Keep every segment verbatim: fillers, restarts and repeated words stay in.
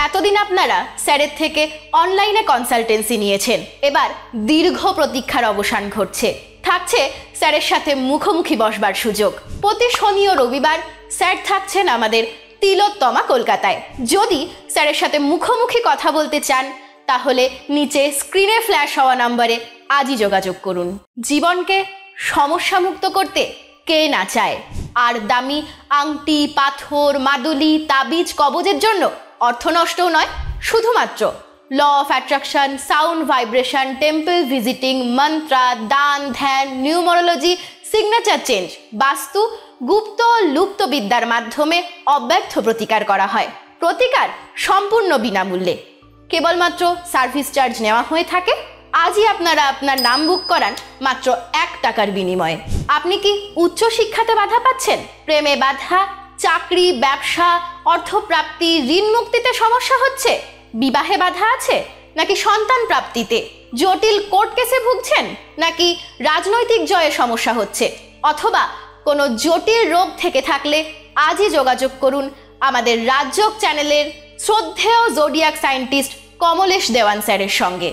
এতদিন আপনারা স্যারের থেকে অনলাইনে কনসালটেন্সি নিয়েছেন, এবার দীর্ঘ প্রতীক্ষার অবসান ঘটছে। থাকছে স্যারের সাথে মুখোমুখি বসবার সুযোগ। প্রতি শনি ও রবিবার স্যার থাকছেন আমাদের তিলোত্তমা কলকাতায়। যদি স্যারের সাথে মুখোমুখি কথা বলতে চান তাহলে নিচে স্ক্রিনে ফ্ল্যাশ হওয়া নম্বরে আজই যোগাযোগ করুন। জীবনকে সমস্যামুক্ত করতে কে না চায়? আর দামি আংটি, পাথর, মাদুলি, তাবিজ, কবজের জন্য অর্থ নষ্টও নয়, শুধুমাত্র law of attraction, sound vibration, temple visiting, mantra, দান, ধ্যান, নিউমারোলজি, সিগনেচার চেঞ্জ, বাস্তু, গুপ্ত লুপ্ত বিদ্যার মাধ্যমে অব্যর্থ প্রতিকার করা হয়। প্রতিকার সম্পূর্ণ বিনামূল্যে, কেবলমাত্র সার্ভিস চার্জ নেওয়া হয়ে থাকে। আজই আপনারা আপনার নাম বুক করান মাত্র এক টাকার বিনিময়ে। আপনি কি উচ্চ শিক্ষাতে বাধা পাচ্ছেন? প্রেমে বাধা, চাকরি, ব্যবসা, অর্থপ্রাপ্তি, ঋণ মুক্তিতে সমস্যা হচ্ছে? বিবাহে বাধা আছে? নাকি সন্তান প্রাপ্তিতে? জটিল কোর্ট কেসে ভুগছেন? নাকি রাজনৈতিক জয়ে সমস্যা হচ্ছে? অথবা কোনো জটিল রোগ থেকে থাকলে আজই যোগাযোগ করুন আমাদের রাজযোগ চ্যানেলের শ্রদ্ধেয় জোডিয়াক সায়েন্টিস্ট কমলেশ দেওয়ান স্যারের সঙ্গে।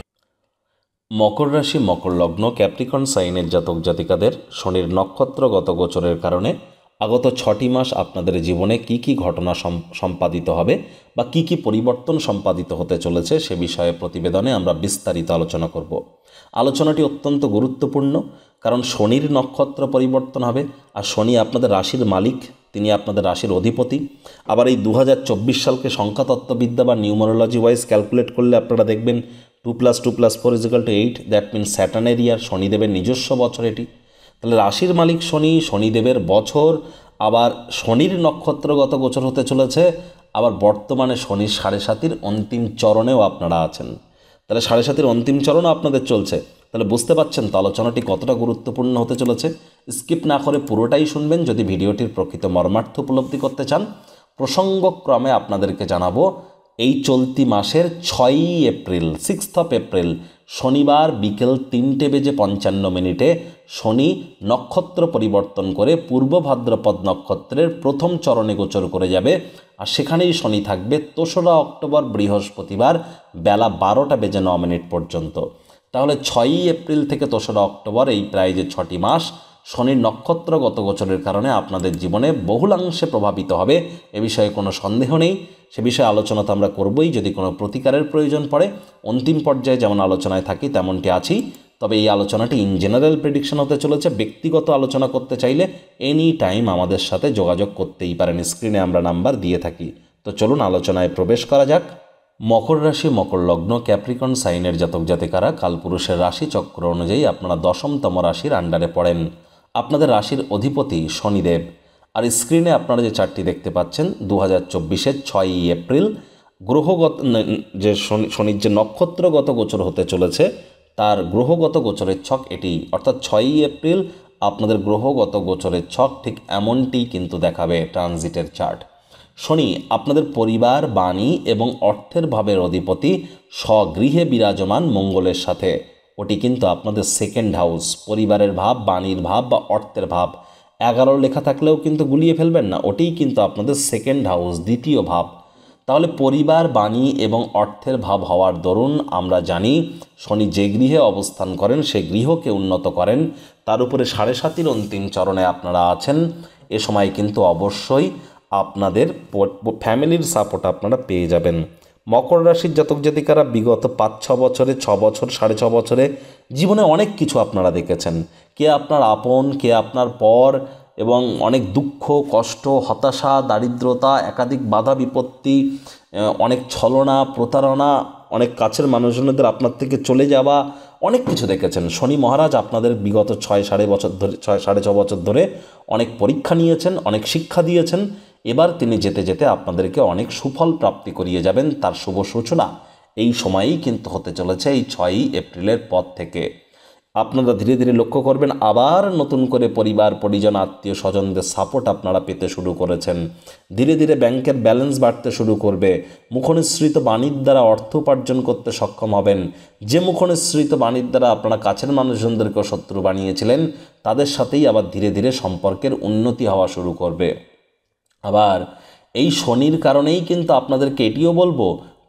মকর রাশি, মকর লগ্ন, ক্যাপ্রিকন সাইনের জাতক জাতিকাদের শনির নক্ষত্রগত গোচরের কারণে আগত ছটি মাস আপনাদের জীবনে কি কি ঘটনা সম্পাদিত হবে বা কি কি পরিবর্তন সম্পাদিত হতে চলেছে সে বিষয়ে প্রতিবেদনে আমরা বিস্তারিত আলোচনা করব। আলোচনাটি অত্যন্ত গুরুত্বপূর্ণ, কারণ শনির নক্ষত্র পরিবর্তন হবে, আর শনি আপনাদের রাশির মালিক, তিনি আপনাদের রাশির অধিপতি। আবার এই দু হাজার চব্বিশ সালকে সংখ্যাতত্ত্ববিদ্যা বা নিউমারোলজি ওয়াইজ ক্যালকুলেট করলে আপনারা দেখবেন two plus two plus four is equal to eight. That means স্যাটার্নের ইয়ার, শনিদেবের নিজস্ব বছর এটি। তাহলে রাশির মালিক শনি, শনিদেবের বছর, আবার শনির নক্ষত্রগত গোচর হতে চলেছে। আবার বর্তমানে শনির সাড়ে সাতির অন্তিম চরণেও আপনারা আছেন। তাহলে সাড়ে সাতির অন্তিম চরণও আপনাদের চলছে। তাহলে বুঝতে পারছেন তো আলোচনাটি কতটা গুরুত্বপূর্ণ হতে চলেছে। স্কিপ না করে পুরোটাই শুনবেন যদি ভিডিওটির প্রকৃত মর্মার্থ উপলব্ধি করতে চান। প্রসঙ্গক্রমে আপনাদেরকে জানাবো, এই চলতি মাসের ছয়ই এপ্রিল, সিক্সথ অফ এপ্রিল শনিবার বিকেল তিনটে বেজে পঞ্চান্ন মিনিটে শনি নক্ষত্র পরিবর্তন করে পূর্ব ভাদ্রপদ নক্ষত্রের প্রথম চরণে গোচর করে যাবে। আর সেখানেই শনি থাকবে দোসরা অক্টোবর বৃহস্পতিবার বেলা বারোটা বেজে ন মিনিট পর্যন্ত। তাহলে ছয়ই এপ্রিল থেকে দোসরা অক্টোবর এই প্রায় যে ছটি মাস শনির নক্ষত্রগত গোচরের কারণে আপনাদের জীবনে বহুলাংশে প্রভাবিত হবে, এ বিষয়ে কোনো সন্দেহ নেই। সে বিষয়ে আলোচনা তো আমরা করবই। যদি কোনো প্রতিকারের প্রয়োজন পড়ে অন্তিম পর্যায়ে যেমন আলোচনায় থাকি তেমনটি আছি। তবে এই আলোচনাটি ইন জেনারেল প্রেডিকশন হতে চলেছে। ব্যক্তিগত আলোচনা করতে চাইলে এনি টাইম আমাদের সাথে যোগাযোগ করতেই পারেন, স্ক্রিনে আমরা নাম্বার দিয়ে থাকি। তো চলুন আলোচনায় প্রবেশ করা যাক। মকর রাশি, মকর লগ্ন, ক্যাপ্রিকন সাইনের জাতক জাতিকারা কালপুরুষের রাশি চক্র অনুযায়ী আপনারা দশমতম রাশির আন্ডারে পড়েন। আপনাদের রাশির অধিপতি শনিদেব। আর স্ক্রিনে আপনারা যে চারটি দেখতে পাচ্ছেন দু হাজার চব্বিশের ছয়ই এপ্রিল গ্রহগত যে শনি শনির যে নক্ষত্রগত গোচর হতে চলেছে তার গ্রহগত গোচরের ছক এটি, অর্থাৎ ছয়ই এপ্রিল আপনাদের গ্রহগত গোচরের ছক ঠিক এমনটি কিন্তু দেখাবে ট্রানজিটের চার্ট। শনি আপনাদের পরিবার, বাণী এবং অর্থের ভাবের অধিপতি, স্বগৃহে বিরাজমান মঙ্গলের সাথে। ওটি কিন্তু আপনাদের সেকেন্ড হাউস, পরিবারের ভাব, বাণীর ভাব বা অর্থের ভাব। এগারো লেখা থাকলেও কিন্তু গুলিয়ে ফেলবেন না, ওটিই কিন্তু আপনাদের সেকেন্ড হাউস, দ্বিতীয় ভাব। তাহলে পরিবার, বাণী এবং অর্থের ভাব হওয়ার দরুন আমরা জানি শনি যে গৃহে অবস্থান করেন সে গৃহকে উন্নত করেন। তার উপরে সাড়ে সাতির অন্তিম চরণে আপনারা আছেন। এ সময় কিন্তু অবশ্যই আপনাদের ফ্যামিলির সাপোর্ট আপনারা পেয়ে যাবেন। মকর রাশির জাতক জাতিকারা বিগত পাঁচ ছ বছরে, ছ বছর, সাড়ে ছ বছরে জীবনে অনেক কিছু আপনারা দেখেছেন। কে আপনার আপন, কে আপনার পর, এবং অনেক দুঃখ, কষ্ট, হতাশা, দারিদ্রতা, একাধিক বাধা বিপত্তি, অনেক ছলনা, প্রতারণা, অনেক কাছের মানুষজনদের আপনার থেকে চলে যাওয়া, অনেক কিছু দেখেছেন। শনি মহারাজ আপনাদের বিগত ছয় সাড়ে বছর ধরে ছয় সাড়ে ছ বছর ধরে অনেক পরীক্ষা নিয়েছেন, অনেক শিক্ষা দিয়েছেন। এবার তিনি যেতে যেতে আপনাদেরকে অনেক সুফল প্রাপ্তি করিয়ে যাবেন। তার শুভ সূচনা এই সময়েই কিন্তু হতে চলেছে, এই ছয়ই এপ্রিলের পর থেকে। আপনারা ধীরে ধীরে লক্ষ্য করবেন আবার নতুন করে পরিবার, পরিজন, আত্মীয় স্বজনদের সাপোর্ট আপনারা পেতে শুরু করেছেন। ধীরে ধীরে ব্যাংকের ব্যালেন্স বাড়তে শুরু করবে। মুখনিসৃত বাণীর দ্বারা অর্থ উপার্জন করতে সক্ষম হবেন। যে মুখনিসৃত বাণীর দ্বারা আপনারা কাছের মানুষজনদেরকেও শত্রু বানিয়েছিলেন তাদের সাথেই আবার ধীরে ধীরে সম্পর্কের উন্নতি হওয়া শুরু করবে। আবার এই শনির কারণেই কিন্তু আপনাদেরকে এটিও বলবো,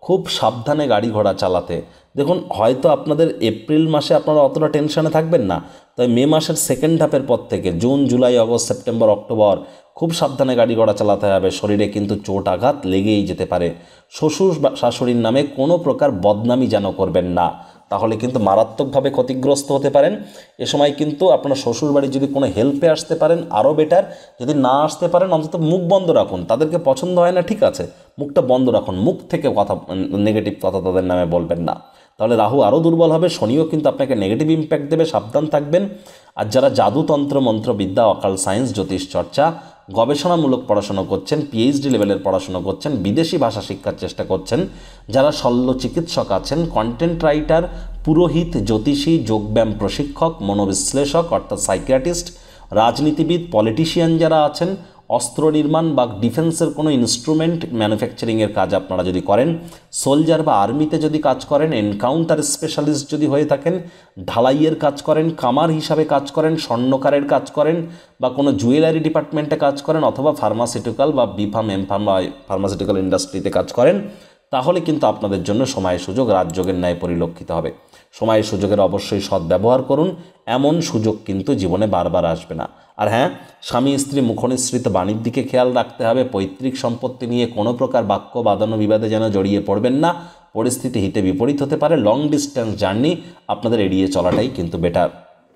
খুব সাবধানে গাড়ি ঘোড়া চালাতে। দেখুন, হয়তো আপনাদের এপ্রিল মাসে আপনারা অতটা টেনশনে থাকবেন না, তবে মে মাসের সেকেন্ড হাফের পর থেকে June, July, August, September, October খুব সাবধানে গাড়ি ঘোড়া চালাতে হবে। শরীরে কিন্তু চোট আঘাত লেগেই যেতে পারে। শ্বশুর বা শাশুড়ির নামে কোনো প্রকার বদনামি যেন করবেন না, তাহলে কিন্তু মারাত্মকভাবে ক্ষতিগ্রস্ত হতে পারেন। এ সময় কিন্তু আপনার শ্বশুরবাড়ি যদি কোনো হেল্পে আসতে পারেন আরও বেটার, যদি না আসতে পারেন অন্তত মুখ বন্ধ রাখুন। তাদেরকে পছন্দ হয় না, ঠিক আছে, মুখটা বন্ধ রাখুন, মুখ থেকে কথা নেগেটিভ কথা তাদের নামে বলবেন না, তাহলে রাহু আরও দুর্বল হবে, শনিও কিন্তু আপনাকে নেগেটিভ ইম্প্যাক্ট দেবে, সাবধান থাকবেন। আর যারা জাদুতন্ত্র মন্ত্রবিদ্যা, অকাল সায়েন্স, জ্যোতিষ চর্চা, গবেষণামূলক পড়াশোনা করছেন, পিএইচডি লেভেলের পড়াশোনা করছেন, বিদেশি ভাষা শিক্ষার চেষ্টা করছেন, যারা শল্য চিকিৎসক আছেন, কন্টেন্ট রাইটার, পুরোহিত, জ্যোতিষী, যোগব্যায়াম প্রশিক্ষক, মনোবিশ্লেষক অর্থাৎ সাইকিয়াট্রিস্ট, রাজনীতিবিদ, পলিটিশিয়ান যারা আছেন, অস্ত্র নির্মাণ বা ডিফেন্সের কোনো ইনস্ট্রুমেন্ট ম্যানুফ্যাকচারিংয়ের কাজ আপনারা যদি করেন, সোলজার বা আর্মিতে যদি কাজ করেন, এনকাউন্টার স্পেশালিস্ট যদি হয়ে থাকেন, ঢালাইয়ের কাজ করেন, কামার হিসাবে কাজ করেন, স্বর্ণকারের কাজ করেন, বা কোনো জুয়েলারি ডিপার্টমেন্টে কাজ করেন, অথবা ফার্মাসিউটিক্যাল বা বিফার্ম এমফার্ম বা ফার্মাসিউটিক্যাল ইন্ডাস্ট্রিতে কাজ করেন, তাহলে কিন্তু আপনাদের জন্য সময় সুযোগ রাজযোগের ন্যায় পরিলক্ষিত হবে। সময় সুযোগের অবশ্যই সদ্ব্যবহার করুন, এমন সুযোগ কিন্তু জীবনে বারবার আসবে না। আর হ্যাঁ, স্বামী স্ত্রী মুখনিসৃত বাণীর দিকে খেয়াল রাখতে হবে। পৈতৃক সম্পত্তি নিয়ে কোনো প্রকার বাক্য বাদানো বিবাদে যেন জড়িয়ে পড়বেন না, পরিস্থিতি হিতে বিপরীত হতে পারে। লং ডিস্টেন্স জার্নি আপনাদের এড়িয়ে চলাটাই কিন্তু বেটার।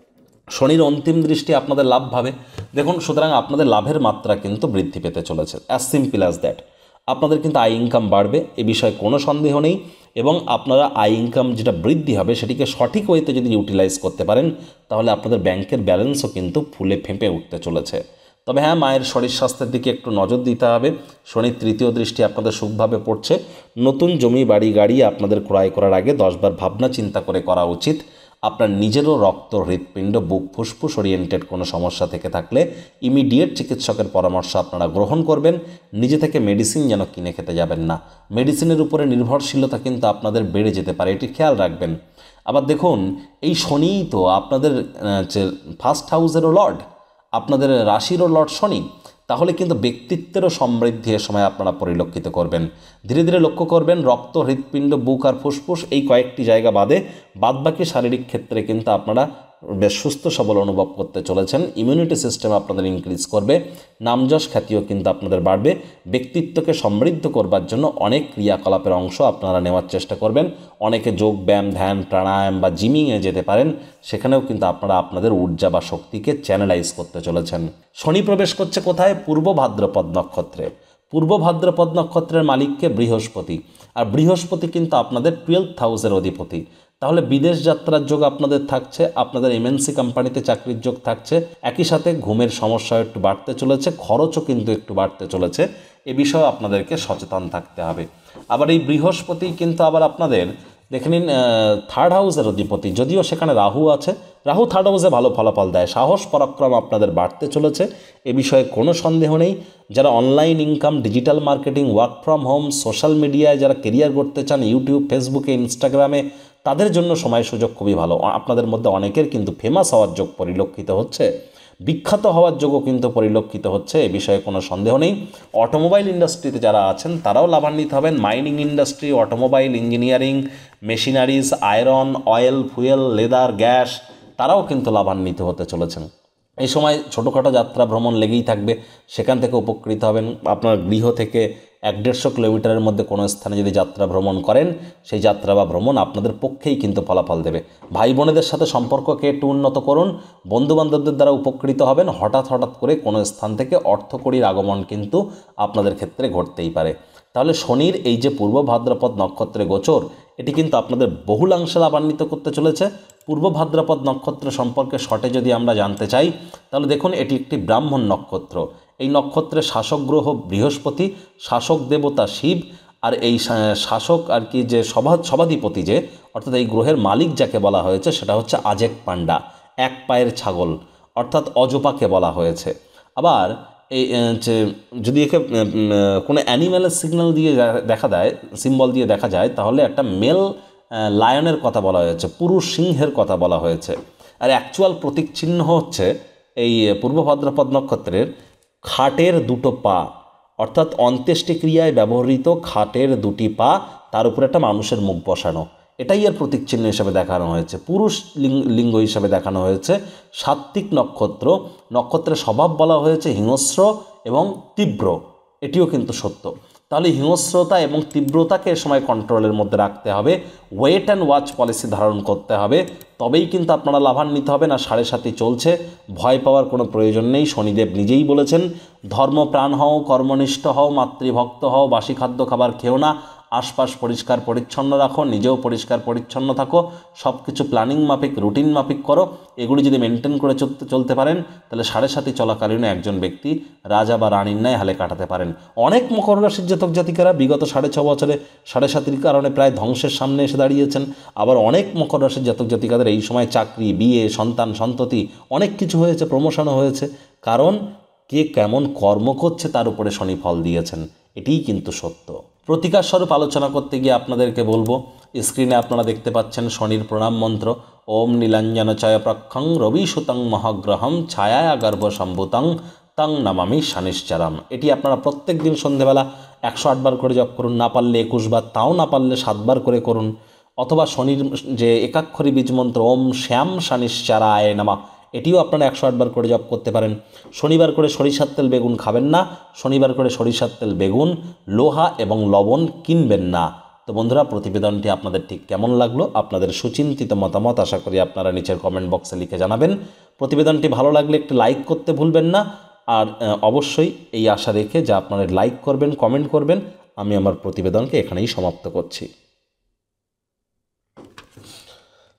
শনির অন্তিম দৃষ্টি আপনাদের লাভ ভাবে, দেখুন, সুতরাং আপনাদের লাভের মাত্রা কিন্তু বৃদ্ধি পেতে চলেছে। As simple as that. আপনাদের কিন্তু আয় ইনকাম বাড়বে, এ বিষয়ে কোনো সন্দেহ নেই, এবং আপনারা আয় ইনকাম যেটা বৃদ্ধি হবে সেটিকে সঠিক ওয়েতে যদি ইউটিলাইজ করতে পারেন, তাহলে আপনাদের ব্যাংকের ব্যালেন্সও কিন্তু ফুলে ফেঁপে উঠতে চলেছে। তবে হ্যাঁ, মায়ের শরীর স্বাস্থ্যের দিকে একটু নজর দিতে হবে। শনির তৃতীয় দৃষ্টি আপনাদের শুভভাবে পড়ছে। নতুন জমি, বাড়ি, গাড়ি আপনাদের ক্রয় করার আগে দশবার ভাবনা চিন্তা করে করা উচিত। আপনার নিজেরও রক্ত, হৃৎপিণ্ড, বুক, ফুসফুস ওরিয়েন্টেড কোনো সমস্যা থেকে থাকলে ইমিডিয়েট চিকিৎসকের পরামর্শ আপনারা গ্রহণ করবেন। নিজে থেকে মেডিসিন যেন কিনে খেতে যাবেন না। মেডিসিনের উপরে নির্ভরশীলতা কিন্তু আপনাদের বেড়ে যেতে পারে, এটি খেয়াল রাখবেন। আবার দেখুন, এই শনিই তো আপনাদের ফার্স্ট হাউসেরও লর্ড, আপনাদের রাশিরও লর্ড শনি, তাহলে কিন্তু ব্যক্তিত্বেরও সমৃদ্ধি এ সময় আপনারা পরিলক্ষিত করবেন। ধীরে ধীরে লক্ষ্য করবেন রক্ত, হৃৎপিণ্ড, বুক আর ফুসফুস এই কয়েকটি জায়গা বাদে বাদবাকি শারীরিক ক্ষেত্রে কিন্তু আপনারা বেশ সুস্থ সবল অনুভব করতে চলেছেন। ইমিউনিটি সিস্টেম আপনাদের ইনক্রিজ করবে, নামযশ খ্যাতিও কিন্তু আপনাদের বাড়বে। ব্যক্তিত্বকে সমৃদ্ধ করবার জন্য অনেক ক্রিয়াকলাপের অংশ আপনারা নেওয়ার চেষ্টা করবেন। অনেকে যোগ ব্যায়াম, ধ্যান, প্রাণায়াম বা জিমিংয়ে যেতে পারেন, সেখানেও কিন্তু আপনারা আপনাদের ঊর্জা বা শক্তিকে চ্যানেলাইজ করতে চলেছেন। শনি প্রবেশ করছে কোথায়? পূর্ব ভাদ্রপদ নক্ষত্রে। পূর্ব ভাদ্রপদ নক্ষত্রের মালিককে বৃহস্পতি, আর বৃহস্পতি কিন্তু আপনাদের টুয়েলভ হাউসের অধিপতি। তাহলে বিদেশ যাত্রার যোগ আপনাদের থাকছে, আপনাদের এমএনসি কোম্পানিতে চাকরির যোগ থাকছে। একই সাথে ঘুমের সমস্যা একটু বাড়তে চলেছে, খরচও কিন্তু একটু বাড়তে চলেছে, এ বিষয়ে আপনাদেরকে সচেতন থাকতে হবে। আবার এই বৃহস্পতি কিন্তু আবার আপনাদের দেখে নিন থার্ড হাউসের অধিপতি, যদিও সেখানে রাহু আছে। রাহু থার্ড হাউসে ভালো ফলাফল দেয়, সাহস পরাক্রম আপনাদের বাড়তে চলেছে, এ বিষয়ে কোনো সন্দেহ নেই। যারা online income, digital marketing, work from home, social মিডিয়ায় যারা কেরিয়ার করতে চান, ইউটিউব, ফেসবুকে, ইনস্টাগ্রামে, তাদের জন্য সময় সুযোগ খুবই ভালো। আপনাদের মধ্যে অনেকের কিন্তু ফেমাস হওয়ার যোগ পরিলক্ষিত হচ্ছে, বিখ্যাত হওয়ার যোগও কিন্তু পরিলক্ষিত হচ্ছে, এ বিষয়ে কোনো সন্দেহ নেই। অটোমোবাইল ইন্ডাস্ট্রিতে যারা আছেন তারাও লাভান্বিত হবেন। Mining industry, automobile, engineering, machineries, iron, oil, fuel, leather, gas, তারাও কিন্তু লাভান্বিত হতে চলেছেন। এই সময় ছোটোখাটো যাত্রা ভ্রমণ লেগেই থাকবে, সেখান থেকে উপকৃত হবেন। আপনার গৃহ থেকে এক দেড়শো কিলোমিটারের মধ্যে কোনো স্থানে যদি যাত্রা ভ্রমণ করেন, সেই যাত্রা বা ভ্রমণ আপনাদের পক্ষেই কিন্তু ফলাফল দেবে। ভাই বোনেদের সাথে সম্পর্ককে একটু উন্নত করুন, বন্ধুবান্ধবদের দ্বারা উপকৃত হবেন। হঠাৎ হঠাৎ করে কোনো স্থান থেকে অর্থকড়ির আগমন কিন্তু আপনাদের ক্ষেত্রে ঘটতেই পারে। তাহলে শনির এই যে পূর্ব ভাদ্রপদ নক্ষত্রে গোচর, এটি কিন্তু আপনাদের বহুলাংশে লাভান্বিত করতে চলেছে। পূর্ব ভাদ্রপদ নক্ষত্র সম্পর্কে শর্টে যদি আমরা জানতে চাই, তাহলে দেখুন এটি একটি ব্রাহ্মণ নক্ষত্র। এই নক্ষত্রের শাসক গ্রহ বৃহস্পতি, শাসক দেবতা শিব, আর এই শাসক আর কি যে সভা সভাধিপতি যে অর্থাৎ এই গ্রহের মালিক যাকে বলা হয়েছে সেটা হচ্ছে আজেক পান্ডা, এক পায়ের ছাগল অর্থাৎ অজপাকে বলা হয়েছে। আবার এই যে যদি একে কোনো অ্যানিম্যালের সিগন্যাল দিয়ে দেখা দেয়, সিম্বল দিয়ে দেখা যায়, তাহলে একটা মেল লায়নের কথা বলা হয়েছে, পুরুষ সিংহের কথা বলা হয়েছে। আর অ্যাকচুয়াল প্রতীক চিহ্ন হচ্ছে এই পূর্ব ভাদ্রপদ নক্ষত্রের খাটের দুটো পা, অর্থাৎ অন্ত্যেষ্টিক্রিয়ায় ব্যবহৃত খাটের দুটি পা তার উপরে একটা মানুষের মুখ বসানো, এটাই এর প্রতীক চিহ্ন হিসেবে দেখানো হয়েছে। পুরুষ লিঙ্গ হিসেবে দেখানো হয়েছে। সাত্ত্বিক নক্ষত্র, নক্ষত্রের স্বভাব বলা হয়েছে হিংস্র এবং তীব্র, এটিও কিন্তু সত্য। তাহলে হিংস্রতা এবং তীব্রতাকে এ সময় কন্ট্রোলের মধ্যে রাখতে হবে, ওয়েট অ্যান্ড ওয়াচ পলিসি ধারণ করতে হবে, তবেই কিন্তু আপনারা লাভান্বিত হবেন। আর সাড়ে সাতই চলছে, ভয় পাওয়ার কোনো প্রয়োজন নেই। শনিদেব নিজেই বলেছেন ধর্মপ্রাণ হও, কর্মনিষ্ঠ হও, মাতৃভক্ত হও, বাসি খাদ্য খাবার খেও না, আশপাশ পরিষ্কার পরিচ্ছন্ন রাখো, নিজেও পরিষ্কার পরিচ্ছন্ন থাকো, সব কিছু প্ল্যানিং মাফিক রুটিন মাফিক করো। এগুলি যদি মেনটেন করে চলতে চলতে পারেন তাহলে সাড়ে সাতই চলাকালীন একজন ব্যক্তি রাজা বা রানীর ন্যায় হালে কাটাতে পারেন। অনেক মকর রাশির জাতক জাতিকারা বিগত সাড়ে ছ বছরে সাড়ে সাতির কারণে প্রায় ধ্বংসের সামনে এসে দাঁড়িয়েছেন। আবার অনেক মকর রাশির জাতক জাতিকাদের এই সময় চাকরি, বিয়ে, সন্তান, সন্ততি অনেক কিছু হয়েছে, প্রমোশনও হয়েছে। কারণ কে কেমন কর্ম করছে তার উপরে শনি ফল দিয়েছেন, এটিই কিন্তু সত্য। প্রতিকার স্বরূপ আলোচনা করতে গিয়ে আপনাদেরকে বলবো, স্ক্রিনে আপনারা দেখতে পাচ্ছেন শনির প্রণাম মন্ত্র, ওম নীলাঞ্জন চয় প্রক্ষং রবি সুতং মহাগ্রহম ছায়া গর্ভ সম্ভুতং তং নামামি শনিশ্চরম। এটি আপনারা প্রত্যেক দিন সন্ধেবেলা একশো আটবার করে জপ করুন, না পারলে একুশ বার, তাও না পারলে সাতবার করে করুন। অথবা শনির যে একাক্ষরী বীজ মন্ত্র ওম শ্যাম শনিশ্চরায় নমা, এটিও আপনারা একশো আটবার করে জপ করতে পারেন। শনিবার করে সরিষার তেল বেগুন খাবেন না, শনিবার করে সরিষার তেল বেগুন, লোহা এবং লবণ কিনবেন না। তো বন্ধুরা, প্রতিবেদনটি আপনাদের ঠিক কেমন লাগলো, আপনাদের সুচিন্তিত মতামত আশা করি আপনারা নিচের কমেন্ট বক্সে লিখে জানাবেন। প্রতিবেদনটি ভালো লাগলে একটি লাইক করতে ভুলবেন না। আর অবশ্যই এই আশা রেখে যে আপনারা লাইক করবেন, কমেন্ট করবেন, আমি আমার প্রতিবেদনকে এখানেই সমাপ্ত করছি।